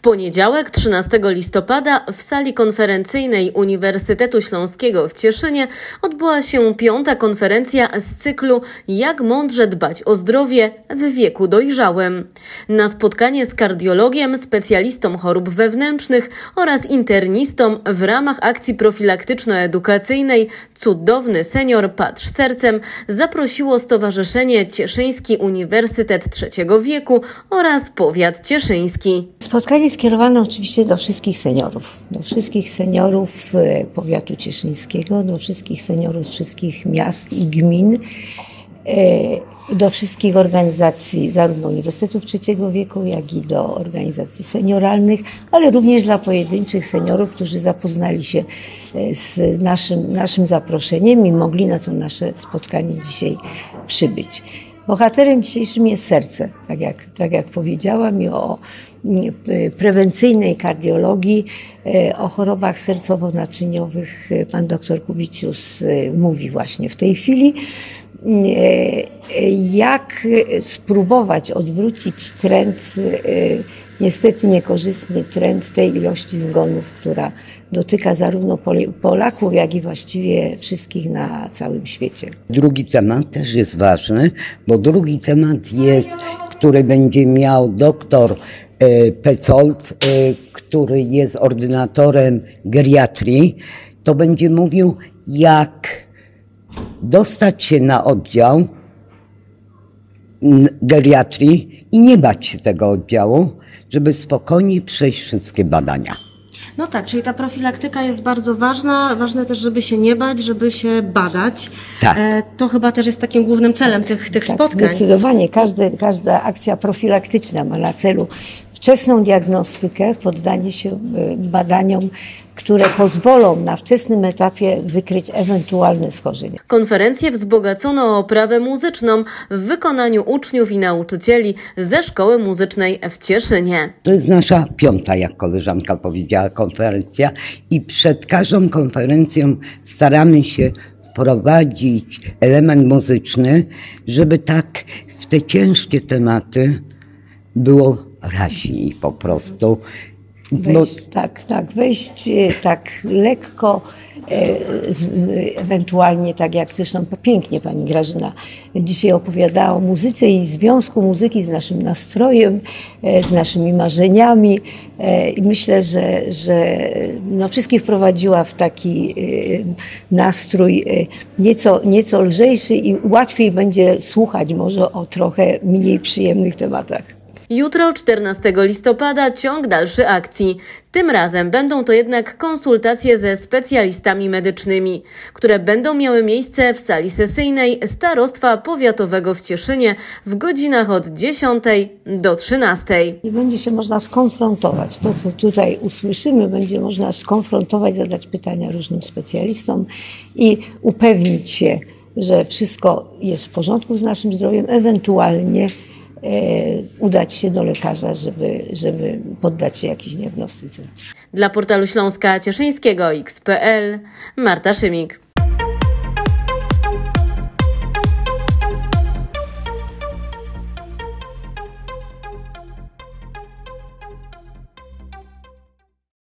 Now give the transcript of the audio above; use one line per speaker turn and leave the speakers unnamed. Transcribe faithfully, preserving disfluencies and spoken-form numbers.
poniedziałek, trzynastego listopada, w sali konferencyjnej Uniwersytetu Śląskiego w Cieszynie odbyła się piąta konferencja z cyklu Jak mądrze dbać o zdrowie w wieku dojrzałym. Na spotkanie z kardiologiem, specjalistą chorób wewnętrznych oraz internistą w ramach akcji profilaktyczno-edukacyjnej Cudowny Senior Patrz Sercem zaprosiło Stowarzyszenie Cieszyński Uniwersytet Trzeciego Wieku oraz Powiat Cieszyński.
Spotkanie skierowane oczywiście do wszystkich seniorów, do wszystkich seniorów powiatu cieszyńskiego, do wszystkich seniorów z wszystkich miast i gmin, do wszystkich organizacji zarówno Uniwersytetów Trzeciego Wieku, jak i do organizacji senioralnych, ale również dla pojedynczych seniorów, którzy zapoznali się z naszym, naszym zaproszeniem i mogli na to nasze spotkanie dzisiaj przybyć. Bohaterem dzisiejszym jest serce, tak jak, tak jak powiedziałam, i o prewencyjnej kardiologii, o chorobach sercowo-naczyniowych pan doktor Kubicius mówi właśnie w tej chwili. Jak spróbować odwrócić trend, niestety niekorzystny trend tej ilości zgonów, która dotyka zarówno Polaków, jak i właściwie wszystkich na całym świecie.
Drugi temat też jest ważny, bo drugi temat jest, który będzie miał doktor Petzold, który jest ordynatorem geriatrii. To będzie mówił, jak dostać się na oddział geriatrii i nie bać się tego oddziału, żeby spokojnie przejść wszystkie badania.
No tak, czyli ta profilaktyka jest bardzo ważna. Ważne też, żeby się nie bać, żeby się badać.
Tak.
E, to chyba też jest takim głównym celem tych, tych
tak,
spotkań.
Zdecydowanie. Każde, każda akcja profilaktyczna ma na celu wczesną diagnostykę, poddanie się badaniom, które pozwolą na wczesnym etapie wykryć ewentualne schorzenia.
Konferencję wzbogacono o oprawę muzyczną w wykonaniu uczniów i nauczycieli ze Szkoły Muzycznej w Cieszynie.
To jest nasza piąta, jak koleżanka powiedziała, konferencja i przed każdą konferencją staramy się wprowadzić element muzyczny, żeby tak w te ciężkie tematy było raźniej po prostu.
Wejść, tak, tak, wejść tak lekko, e, z, ewentualnie tak jak zresztą pięknie pani Grażyna dzisiaj opowiadała o muzyce i związku muzyki z naszym nastrojem, e, z naszymi marzeniami e, i myślę, że, że no wszystkich wprowadziła w taki e, nastrój e, nieco, nieco lżejszy i łatwiej będzie słuchać może o trochę mniej przyjemnych tematach.
Jutro, czternastego listopada, ciąg dalszy akcji. Tym razem będą to jednak konsultacje ze specjalistami medycznymi, które będą miały miejsce w sali sesyjnej Starostwa Powiatowego w Cieszynie w godzinach od dziesiątej do trzynastej.
I będzie się można skonfrontować. To, co tutaj usłyszymy, będzie można skonfrontować, zadać pytania różnym specjalistom i upewnić się, że wszystko jest w porządku z naszym zdrowiem, ewentualnie udać się do lekarza, żeby, żeby poddać się jakiejś diagnostyce.
Dla portalu Śląska Cieszyńskiego X kropka p l Marta Szymik.